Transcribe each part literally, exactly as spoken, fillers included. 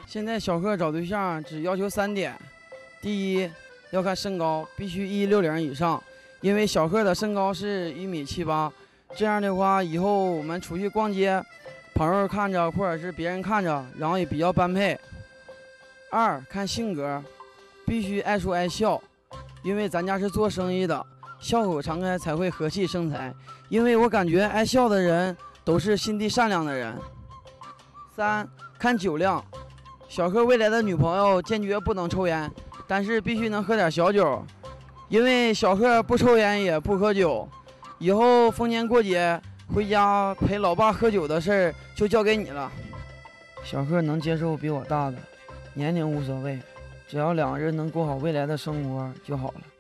现在小贺找对象只要求三点：第一，要看身高，必须一六零以上，因为小贺的身高是一米七八，这样的话以后我们出去逛街，朋友看着或者是别人看着，然后也比较般配。二，看性格，必须爱说爱笑，因为咱家是做生意的，笑口常开才会和气生财。因为我感觉爱笑的人都是心地善良的人。三，看酒量，小贺未来的女朋友坚决不能抽烟，但是必须能喝点小酒，因为小贺不抽烟也不喝酒。以后逢年过节回家陪老爸喝酒的事儿就交给你了。小贺能接受比我大的，年龄无所谓，只要两个人能过好未来的生活就好了。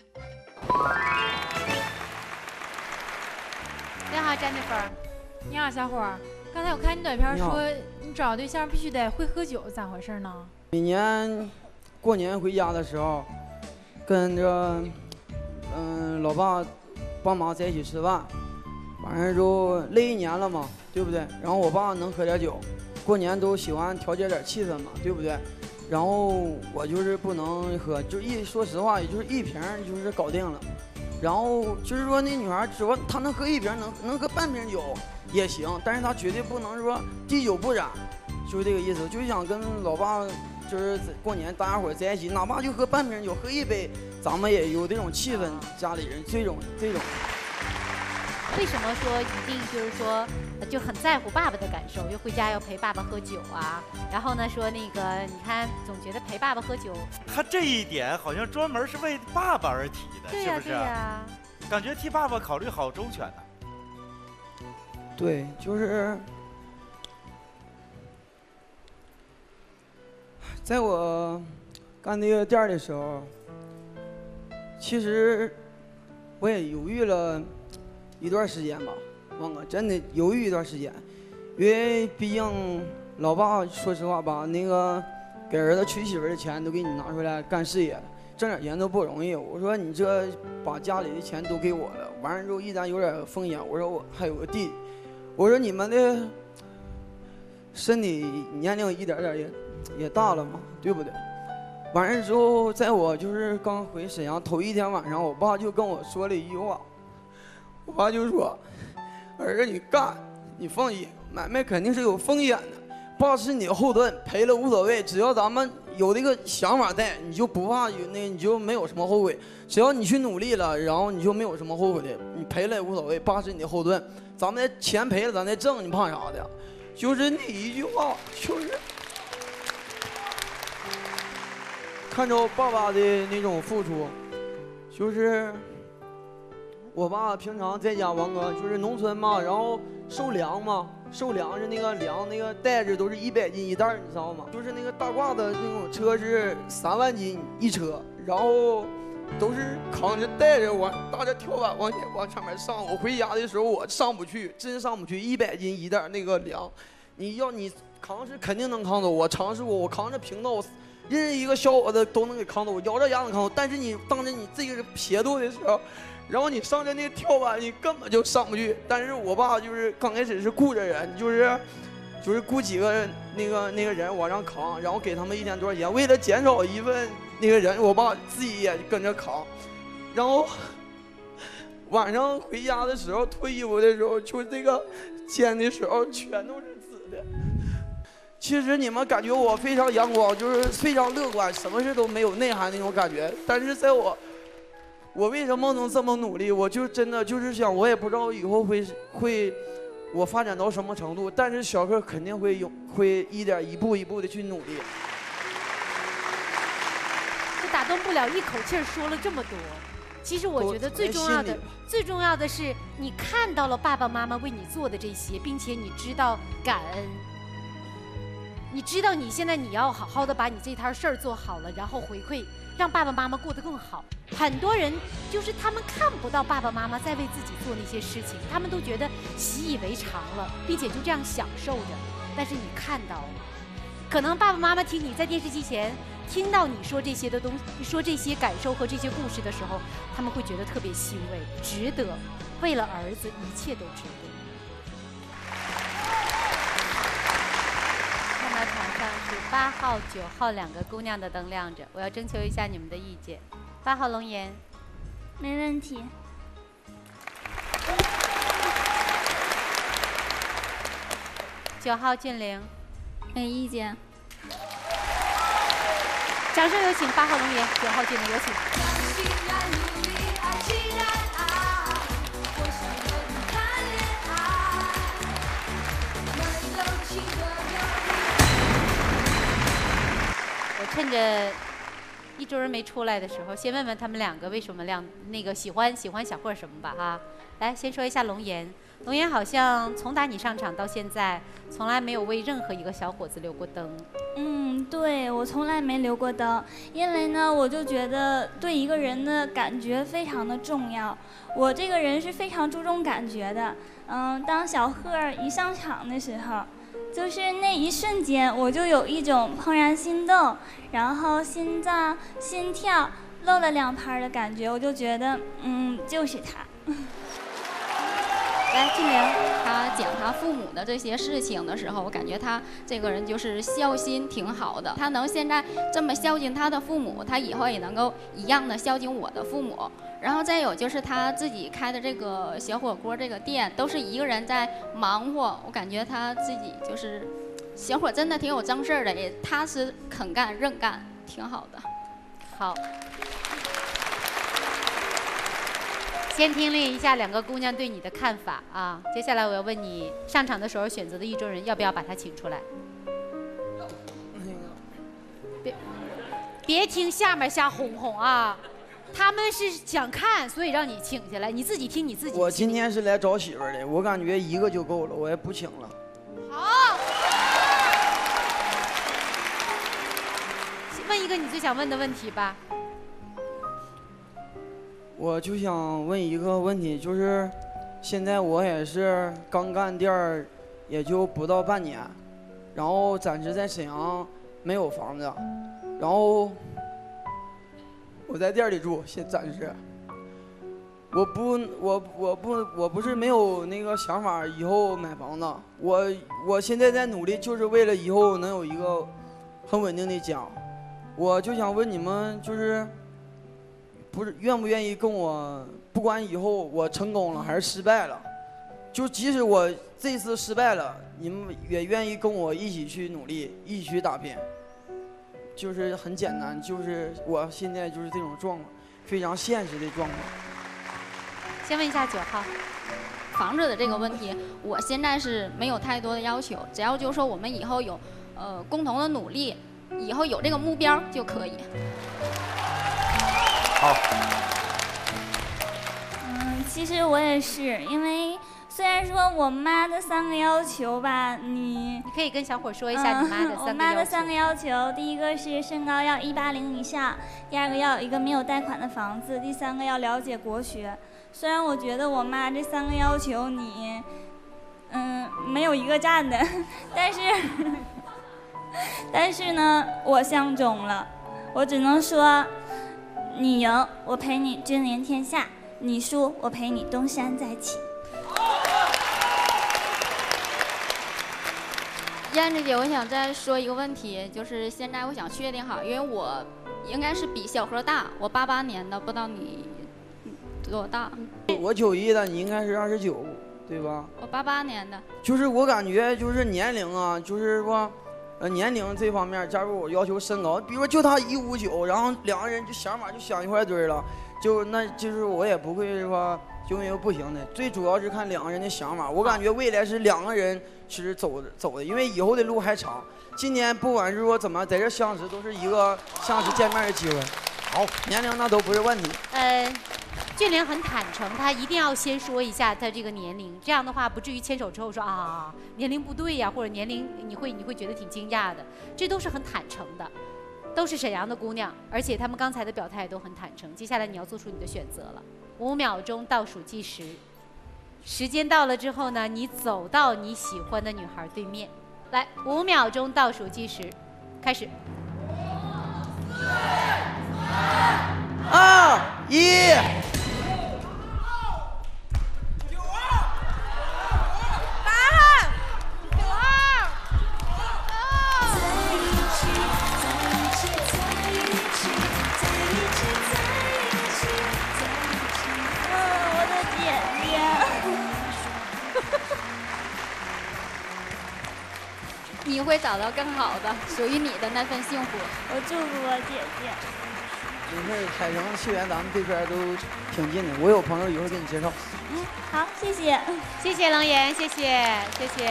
你好 ，Jennifer。你好，小伙儿。刚才我看你短片说，你找对象必须得会喝酒，咋回事呢？ 每年过年回家的时候，跟着嗯老爸帮忙在一起吃饭，反正就累一年了嘛，对不对？然后我爸能喝点酒，过年都喜欢调节点气氛嘛，对不对？然后我就是不能喝，就一说实话，也就是一瓶就是搞定了。然后就是说那女孩只要她能喝一瓶，能能喝半瓶酒也行，但是她绝对不能说滴酒不染，就是这个意思。就想跟老爸就是过年大家伙在一起，哪怕就喝半瓶酒，喝一杯，咱们也有这种气氛，家里人这种这种。 为什么说一定就是说就很在乎爸爸的感受，就回家要陪爸爸喝酒啊？然后呢说那个你看总觉得陪爸爸喝酒， 他这一点好像专门是为爸爸而提的， 对呀、 是不是？ 对呀， 感觉替爸爸考虑好周全呢。 对，就是在我干那个店的时候，其实我也犹豫了一段时间吧，王哥，真的犹豫一段时间，因为毕竟老爸说实话吧，那个给儿子娶媳妇的钱都给你拿出来干事业了，挣点钱都不容易。我说你这把家里的钱都给我了，完了之后一旦有点风险，我说我还有个弟弟，我说你们的身体年龄一点点也也大了嘛，对不对？完了之后，在我就是刚回沈阳头一天晚上，我爸就跟我说了一句话。我爸就说：“儿子，你干，你放心，买卖肯定是有风险的。爸是你的后盾，赔了无所谓，只要咱们有这个想法在，你就不怕有那，你就没有什么后悔。只要你去努力了，然后你就没有什么后悔的。你赔了也无所谓，爸是你的后盾，咱们的钱赔了，咱再挣，你怕啥的？就是那一句话，就是看着爸爸的那种付出，就是。”我爸平常在家，王哥就是农村嘛，然后收粮嘛，收粮食那个粮那个袋子都是一百斤一袋，你知道吗？就是那个大褂的那种车是三万斤一车，然后都是扛着带着往搭着跳板往前往上面上。我回家的时候我上不去，真上不去，一百斤一袋那个粮，你要你扛是肯定能扛走。我尝试过，我扛着平道，任意一个小伙子都能给扛走，我咬着牙能扛走。但是你当着你这个撇度的时候。然后你上着那个跳板，你根本就上不去。但是我爸就是刚开始是雇着人，就是就是雇几个那个那个人往上扛，然后给他们一天多少钱。为了减少一份那个人，我爸自己也跟着扛。然后晚上回家的时候脱衣服的时候，就这个肩的时候全都是紫的。其实你们感觉我非常阳光，就是非常乐观，什么事都没有内涵那种感觉。但是在我我为什么能这么努力？我就真的就是想，我也不知道以后会会我发展到什么程度，但是小贺肯定会有会一点一步一步的去努力。 就打动不了一口气儿说了这么多。其实我觉得最重要的，最重要的是你看到了爸爸妈妈为你做的这些，并且你知道感恩。你知道你现在你要好好的把你这摊事儿做好了，然后回馈让爸爸妈妈过得更好。很多人就是他们看不到爸爸妈妈在为自己做那些事情，他们都觉得习以为常了，并且就这样享受着。但是你看到了，可能爸爸妈妈听你在电视机前听到你说这些的东西，说这些感受和这些故事的时候，他们会觉得特别欣慰，值得，为了儿子一切都值得。看到场上是八号、九号两个姑娘的灯亮着，我要征求一下你们的意见。八号龙岩， 没问题。 九号俊玲， 没意见。 掌声有请八号龙岩，九号俊玲，有请。我趁着一桌人没出来的时候，先问问他们两个为什么亮那个喜欢喜欢小霍什么吧哈。来，先说一下龙岩。龙岩好像从打你上场到现在，从来没有为任何一个小伙子留过灯。 嗯，对，我从来没留过灯，因为呢，我就觉得对一个人的感觉非常的重要。我这个人是非常注重感觉的。嗯，当小贺一上场的时候，就是那一瞬间，我就有一种怦然心动，然后心脏心跳漏了两拍的感觉，我就觉得，嗯，就是他。 来，俊玲， 他讲他父母的这些事情的时候，我感觉他这个人就是孝心挺好的。他能现在这么孝敬他的父母，他以后也能够一样的孝敬我的父母。然后再有就是他自己开的这个小火锅这个店，都是一个人在忙活。我感觉他自己就是小伙，真的挺有正事儿的，也踏实肯干认干，挺好的。 好。先听了一下两个姑娘对你的看法啊，接下来我要问你，上场的时候选择的意中人要不要把他请出来？别别听下面瞎哄哄啊，他们是想看，所以让你请下来，你自己听你自己。 我今天是来找媳妇儿的，我感觉一个就够了，我也不请了。 好，问一个你最想问的问题吧。 我就想问一个问题，就是现在我也是刚干店儿，也就不到半年，然后暂时在沈阳没有房子，然后我在店里住，现暂时。我不，我我不我不是没有那个想法以后买房子，我我现在在努力，就是为了以后能有一个很稳定的家。我就想问你们，就是不是愿不愿意跟我，不管以后我成功了还是失败了，就即使我这次失败了，你们也愿意跟我一起去努力，一起去打拼。就是很简单，就是我现在就是这种状况，非常现实的状况。 先问一下九号， 房子的这个问题，我现在是没有太多的要求，只要就是说我们以后有呃共同的努力，以后有这个目标就可以。 好。 嗯，其实我也是，因为虽然说我妈的三个要求吧，你你可以跟小伙说一下你妈的三个要求。 嗯、我妈的三个要求，第一个是身高要一八零以上，第二个要有一个没有贷款的房子，第三个要了解国学。虽然我觉得我妈这三个要求你，嗯，没有一个占的，但是，但是呢，我相中了，我只能说，你赢，我陪你君临天下；你输，我陪你东山再起。 燕子姐，我想再说一个问题，就是现在我想确定好，因为我应该是比小何大，我八八年的，不知道你多大？ 我九一的，你应该是二十九，对吧？ 我八八年的。 就是我感觉就是年龄啊，就是说，呃，年龄这方面，假如我要求身高，比如说就他一五九，然后两个人就想法就想一块堆了，就那就是我也不会说就没有不行的，最主要是看两个人的想法。我感觉未来是两个人是走的走的，因为以后的路还长。今年不管是说怎么在这相识，都是一个相识见面的机会。好，年龄那都不是问题。 呃。俊玲很坦诚，她一定要先说一下她这个年龄，这样的话不至于牵手之后说啊年龄不对呀，或者年龄你会你会觉得挺惊讶的，这都是很坦诚的，都是沈阳的姑娘，而且她们刚才的表态也都很坦诚。接下来你要做出你的选择了，五秒钟倒数计时，时间到了之后呢，你走到你喜欢的女孩对面，来，五秒钟倒数计时，开始。 二一。 会找到更好的，属于你的那份幸福。 我祝福我姐姐。 没事，海城西园咱们这边都挺近的，我有朋友一会儿给你介绍。 嗯，好，谢谢， 谢谢冷言，谢谢，谢谢。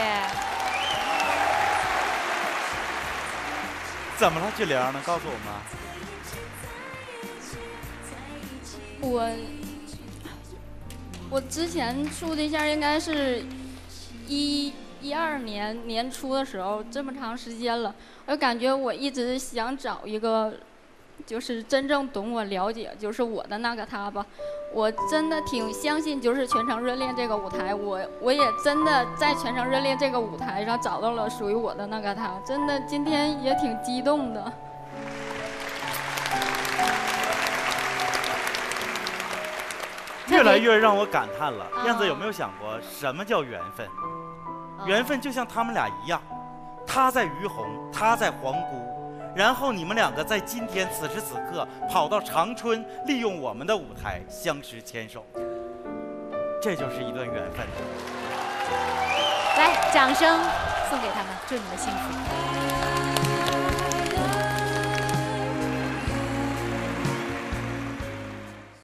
怎么了，俊玲？能告诉我吗？ 我我之前处对象应该是一一二年年初的时候，这么长时间了，我感觉我一直想找一个，就是真正懂我、了解，就是我的那个他吧。我真的挺相信，就是全程热恋这个舞台，我我也真的在全程热恋这个舞台上找到了属于我的那个他，真的今天也挺激动的。 越来越让我感叹了。 啊燕子有没有想过什么叫缘分？缘分就像他们俩一样，他在于洪，他在皇姑，然后你们两个在今天此时此刻跑到长春，利用我们的舞台相识牵手，这就是一段缘分。 来，掌声送给他们，祝你们幸福。